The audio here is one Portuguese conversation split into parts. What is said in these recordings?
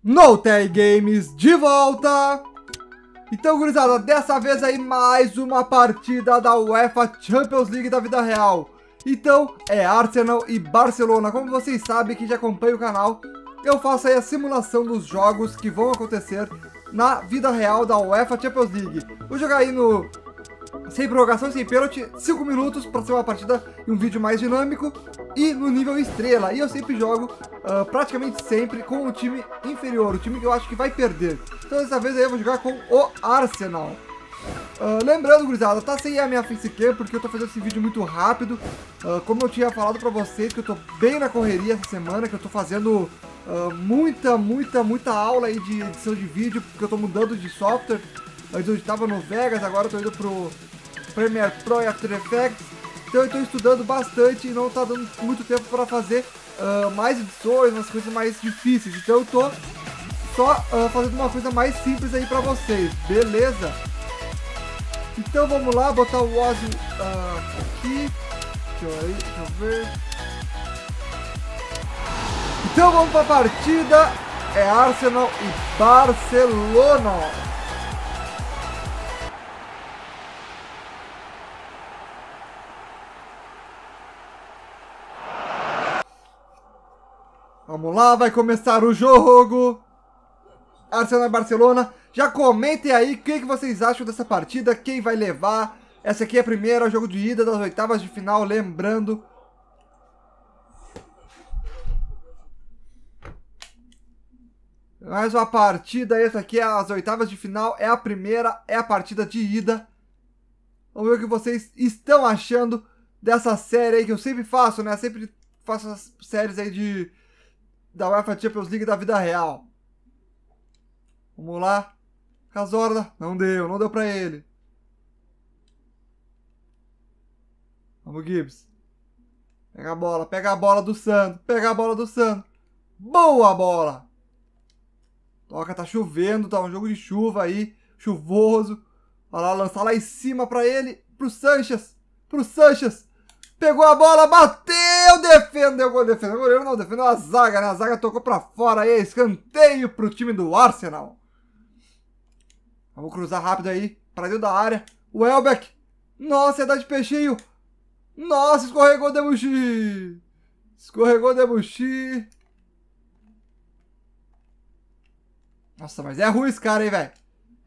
NoTag Games de volta! Então, gurizada, dessa vez aí mais uma partida da UEFA Champions League da vida real. Então, é Arsenal e Barcelona. Como vocês sabem que já acompanham o canal, eu faço aí a simulação dos jogos que vão acontecer na vida real da UEFA Champions League. Vou jogar aí no... sem prorrogação, sem pênalti, 5 minutos para ser uma partida e um vídeo mais dinâmico e no nível estrela. E eu sempre jogo, praticamente sempre, com o time inferior, o time que eu acho que vai perder. Então dessa vez aí eu vou jogar com o Arsenal. Lembrando, gurizada, tá sem a minha facecam porque eu tô fazendo esse vídeo muito rápido. Como eu tinha falado pra vocês, que eu tô bem na correria essa semana, que eu tô fazendo muita aula aí de edição de vídeo, porque eu tô mudando de software. Antes eu estava no Vegas, agora eu tô indo pro Premiere Pro e After Effects. Então eu tô estudando bastante e não tá dando muito tempo para fazer mais edições, umas coisas mais difíceis. Então eu tô só fazendo uma coisa mais simples aí pra vocês, beleza? Então vamos lá, botar o Ozzy aqui. Deixa eu ver. Então vamos pra partida. É Arsenal e Barcelona. Vamos lá, vai começar o jogo. Arsenal e Barcelona. Já comentem aí o que vocês acham dessa partida, quem vai levar. Essa aqui é a primeira, o jogo de ida das oitavas de final, lembrando. Mais uma partida, essa aqui é as oitavas de final, é a primeira, é a partida de ida. Vamos ver o que vocês estão achando dessa série aí que eu sempre faço, né? Sempre faço as séries aí da UEFA Champions League da vida real. Vamos lá. Cazorla. Não deu pra ele. Vamos, Gibbs. Pega a bola do Sandro. Pega a bola do Sandro. Boa bola. Toca, tá chovendo, tá um jogo de chuva aí. Chuvoso. Olha lá, lançar lá em cima pra ele. Pro Sanches. Pegou a bola, bateu, defendeu o goleiro. Defendeu o goleiro não, defendeu a zaga, né? A zaga tocou pra fora aí, escanteio pro time do Arsenal. Vamos cruzar rápido aí, pra dentro da área. O Welbeck. Nossa, é dar de peixinho. Nossa, escorregou o Debuchy. Nossa, mas é ruim esse cara aí, velho.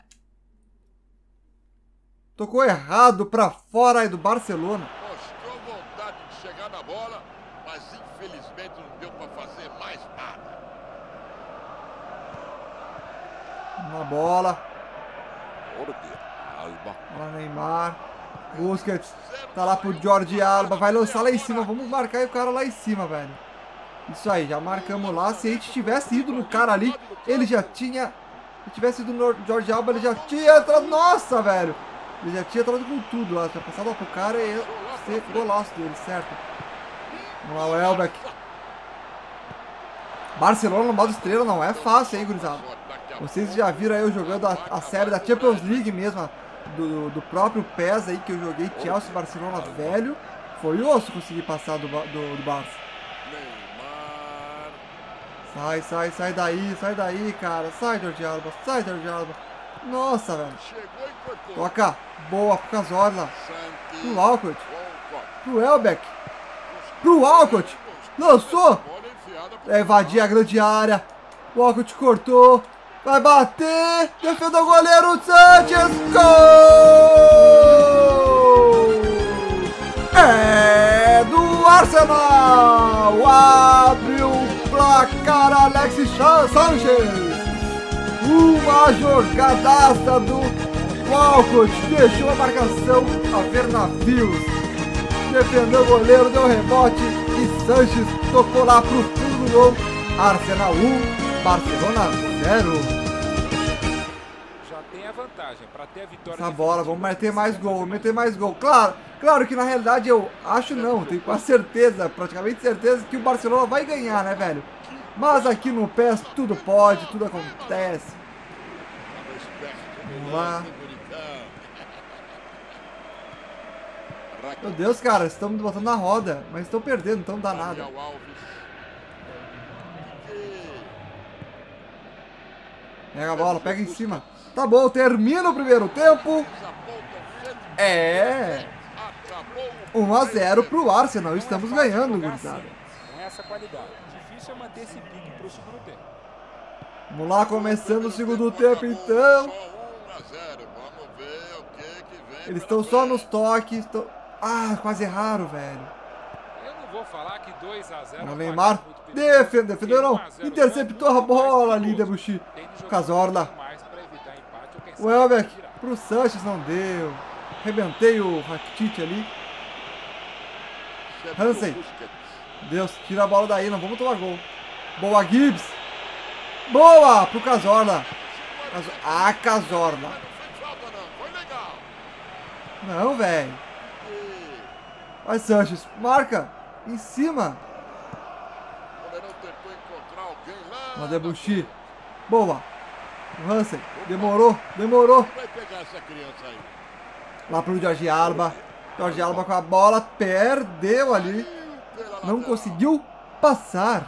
Tocou errado pra fora aí do Barcelona. Mostrou vontade de chegar na bola, mas infelizmente não deu pra fazer mais nada. Uma bola. Alba. Olha Neymar. Busquets. Tá lá pro Jordi Alba. Vai lançar lá em cima. Vamos marcar o cara lá em cima, velho. Isso aí, já marcamos lá. Se a gente tivesse ido no cara ali, ele já tinha... Se tivesse ido no Jordi Alba, ele já tinha entrado... Nossa, velho. Ele já tinha entrado com tudo lá. Tinha passado lá pro cara e ia ser golaço dele, certo? Vamos lá, o Welbeck. Barcelona no modo estrela não é fácil, hein, gurizada? Vocês já viram aí eu jogando a série da Champions League mesmo, do próprio PES aí, que eu joguei Chelsea Barcelona velho. Foi osso conseguir passar do Barça. Sai daí, cara. Sai, Jordi Alba. Nossa, velho. Toca. Boa pro Cazorla. Pro Walcott. Pro Welbeck. Pro Walcott. Lançou. É invadir a grande área. O Walcott cortou. Vai bater. Defendeu o goleiro Sanches. Gol! É do Arsenal. Abre o placar Alexis Sanches. Uma jogadaça do Walcott. Deixou a marcação a ver navios. Defendeu o goleiro, deu rebote e Sanches tocou lá pro fundo do gol. Arsenal 1, Barcelona 0. Já tem a vantagem para ter a vitória. Essa bola, vamos meter mais gol, Claro que na realidade eu acho não, tenho quase certeza, praticamente certeza que o Barcelona vai ganhar, né, velho? Mas aqui no PES tudo pode, tudo acontece. Vamos lá. Meu Deus, cara, estamos botando na roda, mas estão perdendo, então não dá nada. Pega a bola, pega em cima. Tá bom, termina o primeiro tempo. É. 1-0 pro Arsenal. Estamos ganhando, gurizada. Com essa qualidade. Difícil é manter esse pique pro segundo tempo. Vamos lá, começando o segundo tempo, então. Eles estão só nos toques. Ah, quase erraram, velho. Eu não vou falar que 2-0. O Neymar defendeu não. Interceptou a bola ali, Debuchy. Cazorla. O Welbeck pro Sanches, não deu. Arrebentei o Rakitic ali. Hansen. Deus, tira a bola daí, não vamos tomar gol. Boa, Gibbs. Boa pro Cazorla. Ah, Cazorla. Não, velho. Vai, Sanches. Marca. Em cima. Uma Debuchy. Boa. O Hansen. Demorou. Lá pro Jorge Alba. Jorge Alba com a bola. Perdeu ali. Não conseguiu passar.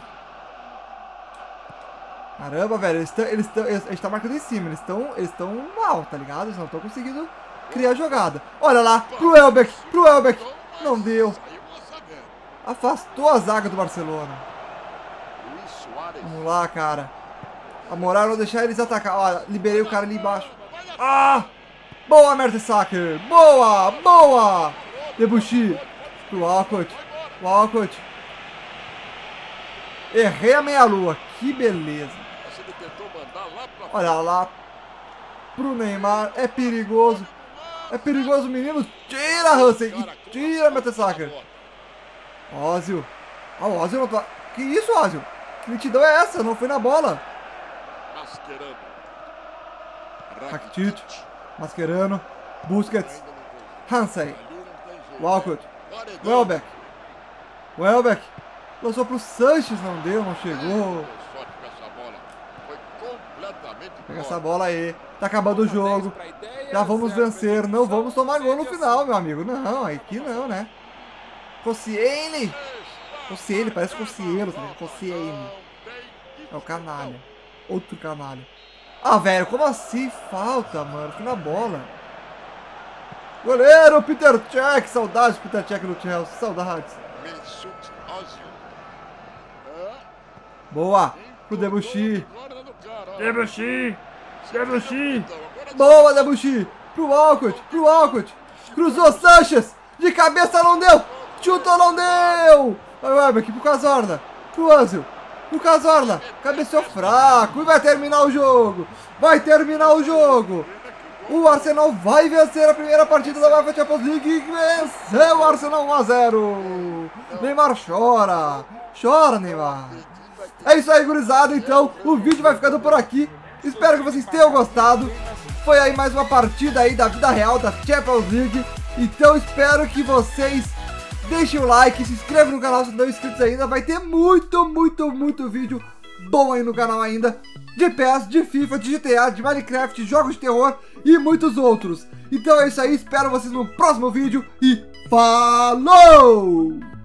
Caramba, velho. A gente tá marcando em cima. Eles estão mal, tá ligado? Eles não estão conseguindo criar jogada. Olha lá. Pro Welbeck. Não deu. Afastou a zaga do Barcelona. Vamos lá, cara. A moral é não deixar eles atacar. Ó, liberei o cara ali embaixo. Ah! Boa, Mertesacker. Boa. Debuchy. Pro Walcott. Errei a meia-lua. Que beleza. Olha lá. Pro Neymar. É perigoso. Menino. Tira, Hansen. E tira, Mertesacker. Ozil. Ó, o Ozil não tá... Que isso, Ozil? Que nitidão é essa? Não foi na bola. Rakitic. Mascherano. Busquets. Hansen. Walcott. Welbeck. Lançou pro Sanches, não deu, não chegou. Pega essa bola aí. Tá acabando o jogo. Já vamos vencer. Não vamos tomar gol no final, meu amigo. Não, aqui não, né? Koscielny, parece Koscielny, tá ligado? Koscielny. É o canalha. Outro canalha. Ah, velho, como assim? Falta, mano. Fui na bola. Goleiro, Peter Cech. Saudades, Peter Cech no Chelsea. Saudades. Boa. Pro Debuchy. Boa, Debuchy. Pro Walcott. Cruzou Sanches. De cabeça não deu. Chutou, não deu. Vai o Welbeck pro Cazorla. Pro Ozil. Pro Cazorla. Cabeceou fraco. E vai terminar o jogo. O Arsenal vai vencer a primeira partida da UEFA Champions League. E venceu o Arsenal 1-0. Neymar chora. Chora, Neymar. É isso aí, gurizada. Então, o vídeo vai ficando por aqui. Espero que vocês tenham gostado. Foi aí mais uma partida aí da vida real da Champions League. Então, espero que vocês deixem o like, se inscrevam no canal se não estão inscritos ainda. Vai ter muito vídeo bom aí no canal ainda. De PES, de FIFA, de GTA, de Minecraft, jogos de terror e muitos outros. Então é isso aí, espero vocês no próximo vídeo e falou!